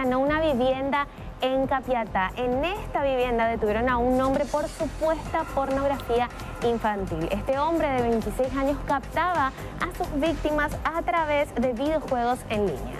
allanó una vivienda en Capiatá. En esta vivienda detuvieron a un hombre por supuesta pornografía infantil. Este hombre de 26 años captaba a sus víctimas a través de videojuegos en línea.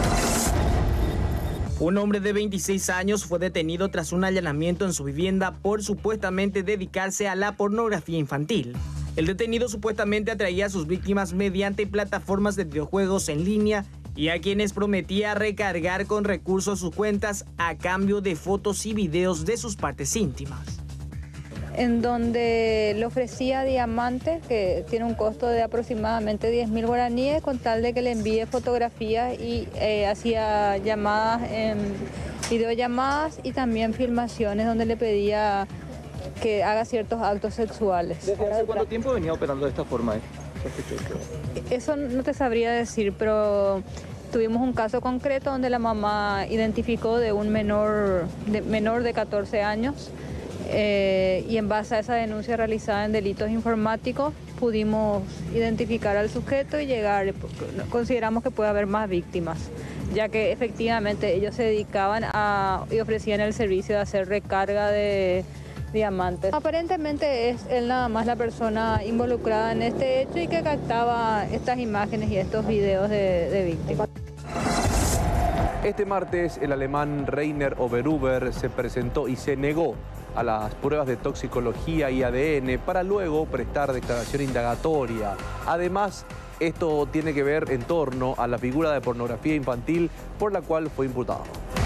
Un hombre de 26 años fue detenido tras un allanamiento en su vivienda por supuestamente dedicarse a la pornografía infantil. El detenido supuestamente atraía a sus víctimas mediante plataformas de videojuegos en línea y a quienes prometía recargar con recursos sus cuentas a cambio de fotos y videos de sus partes íntimas. En donde le ofrecía diamantes, que tiene un costo de aproximadamente 10.000 guaraníes, con tal de que le envíe fotografías y hacía llamadas, videollamadas y también filmaciones donde le pedía que haga ciertos actos sexuales. ¿Desde hace cuánto tiempo venía operando de esta forma? Eso no te sabría decir, pero tuvimos un caso concreto donde la mamá identificó de un menor de 14 años y en base a esa denuncia realizada en delitos informáticos pudimos identificar al sujeto y consideramos que puede haber más víctimas, ya que efectivamente ellos se dedicaban y ofrecían el servicio de hacer recarga de diamantes. Aparentemente es él nada más la persona involucrada en este hecho y que captaba estas imágenes y estos videos de víctimas. Este martes el alemán Rainer Oberhuber se presentó y se negó a las pruebas de toxicología y ADN para luego prestar declaración indagatoria. Además, esto tiene que ver en torno a la figura de pornografía infantil por la cual fue imputado.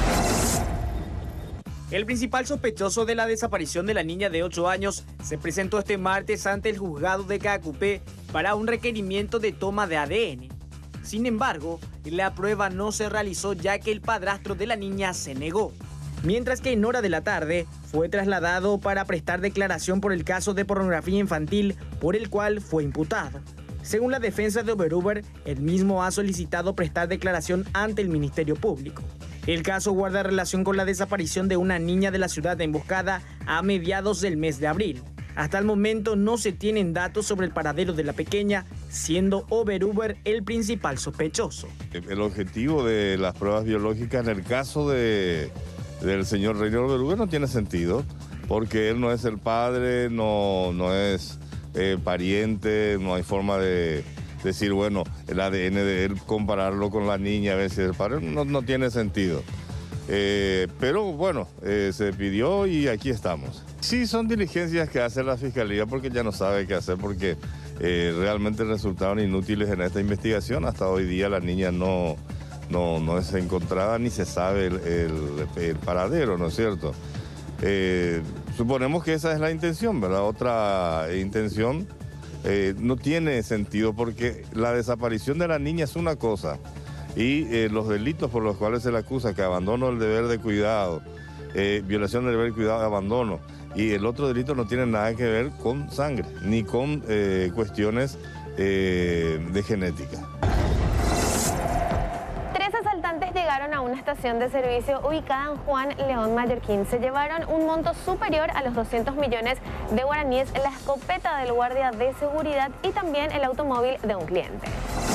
El principal sospechoso de la desaparición de la niña de 8 años se presentó este martes ante el juzgado de Caacupé para un requerimiento de toma de ADN. Sin embargo, la prueba no se realizó ya que el padrastro de la niña se negó. Mientras que en hora de la tarde fue trasladado para prestar declaración por el caso de pornografía infantil por el cual fue imputado. Según la defensa de Oberhuber, el mismo ha solicitado prestar declaración ante el Ministerio Público. El caso guarda relación con la desaparición de una niña de la ciudad de Emboscada a mediados del mes de abril. Hasta el momento no se tienen datos sobre el paradero de la pequeña, siendo Oberhuber el principal sospechoso. El objetivo de las pruebas biológicas en el caso del señor Rainer Oberhuber no tiene sentido, porque él no es el padre, no es pariente, no hay forma de decir, bueno, el ADN de él, compararlo con la niña, a ver si es el padre, no tiene sentido. Pero bueno, se pidió y aquí estamos. Sí, son diligencias que hace la Fiscalía porque ya no sabe qué hacer, porque realmente resultaron inútiles en esta investigación. Hasta hoy día la niña no es encontrada ni se sabe el paradero, ¿no es cierto? Suponemos que esa es la intención, ¿verdad? Otra intención no tiene sentido porque la desaparición de la niña es una cosa y los delitos por los cuales se le acusa, que abandono del deber de cuidado, violación del deber de cuidado, abandono, y el otro delito no tiene nada que ver con sangre ni con cuestiones de genética. Llegaron a una estación de servicio ubicada en Juan León Mallorquín. Se llevaron un monto superior a los 200 millones de guaraníes, la escopeta del guardia de seguridad y también el automóvil de un cliente.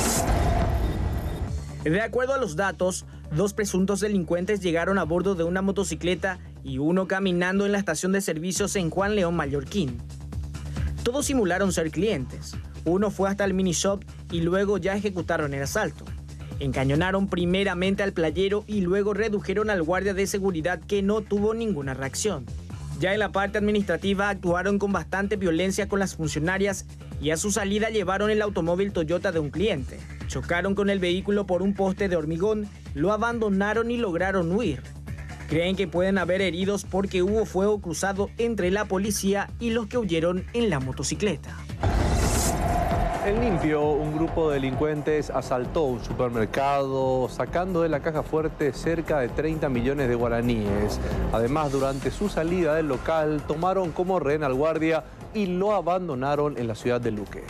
De acuerdo a los datos, 2 presuntos delincuentes llegaron a bordo de una motocicleta y uno caminando en la estación de servicios en Juan León Mallorquín. Todos simularon ser clientes. Uno fue hasta el mini shop y luego ya ejecutaron el asalto. Encañonaron primeramente al playero y luego redujeron al guardia de seguridad, que no tuvo ninguna reacción. Ya en la parte administrativa actuaron con bastante violencia con las funcionarias y a su salida llevaron el automóvil Toyota de un cliente. Chocaron con el vehículo por un poste de hormigón, lo abandonaron y lograron huir. Creen que pueden haber heridos porque hubo fuego cruzado entre la policía y los que huyeron en la motocicleta. En Limpio, un grupo de delincuentes asaltó un supermercado, sacando de la caja fuerte cerca de 30 millones de guaraníes. Además, durante su salida del local, tomaron como rehén al guardia y lo abandonaron en la ciudad de Luque.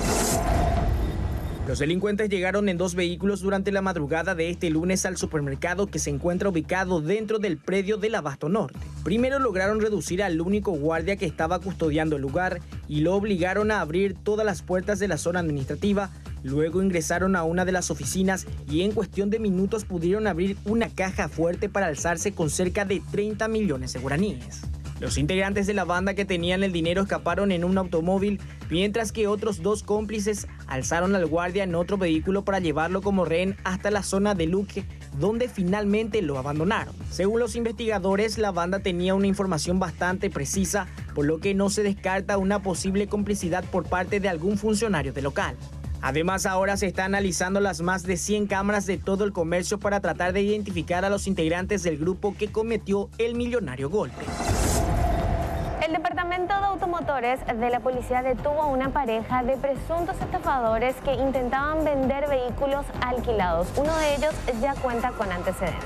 Los delincuentes llegaron en 2 vehículos durante la madrugada de este lunes al supermercado, que se encuentra ubicado dentro del predio del Abasto Norte. Primero lograron reducir al único guardia que estaba custodiando el lugar y lo obligaron a abrir todas las puertas de la zona administrativa. Luego ingresaron a una de las oficinas y en cuestión de minutos pudieron abrir una caja fuerte para alzarse con cerca de 30 millones de guaraníes. Los integrantes de la banda que tenían el dinero escaparon en un automóvil, mientras que otros 2 cómplices alzaron al guardia en otro vehículo para llevarlo como rehén hasta la zona de Luque, donde finalmente lo abandonaron. Según los investigadores, la banda tenía una información bastante precisa, por lo que no se descarta una posible complicidad por parte de algún funcionario del local. Además, ahora se está analizando las más de 100 cámaras de todo el comercio para tratar de identificar a los integrantes del grupo que cometió el millonario golpe. El Departamento de Automotores de la policía detuvo a una pareja de presuntos estafadores que intentaban vender vehículos alquilados. Uno de ellos ya cuenta con antecedentes.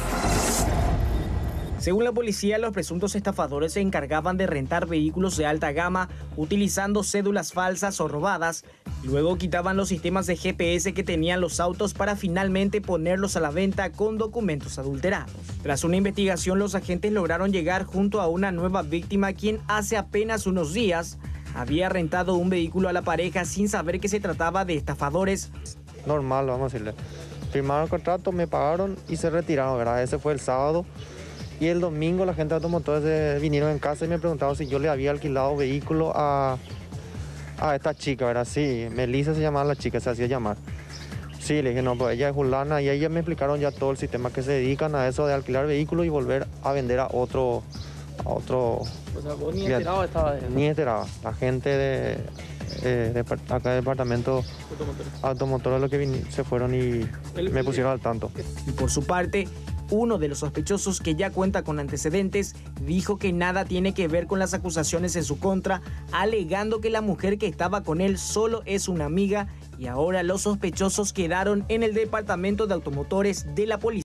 Según la policía, los presuntos estafadores se encargaban de rentar vehículos de alta gama utilizando cédulas falsas o robadas. Luego quitaban los sistemas de GPS que tenían los autos para finalmente ponerlos a la venta con documentos adulterados. Tras una investigación, los agentes lograron llegar junto a una nueva víctima, quien hace apenas unos días había rentado un vehículo a la pareja sin saber que se trataba de estafadores. Normal, vamos a decirle. Firmaron el contrato, me pagaron y se retiraron, ¿verdad? Ese fue el sábado. Y el domingo la gente de automotores vinieron en casa y me preguntaron si yo le había alquilado vehículo a esta chica, ¿verdad? Sí, Melissa se llamaba la chica, se hacía llamar. Sí, le dije, no, pues ella es Julana, y ellas me explicaron ya todo el sistema que se dedican a eso de alquilar vehículos y volver a vender a otro. O sea, vos ni enterado estabas de eso. Ni enterado. La gente de acá del departamento automotores lo que se fueron y me pusieron al tanto. Y por su parte, uno de los sospechosos, que ya cuenta con antecedentes, dijo que nada tiene que ver con las acusaciones en su contra, alegando que la mujer que estaba con él solo es una amiga, y ahora los sospechosos quedaron en el departamento de automotores de la policía.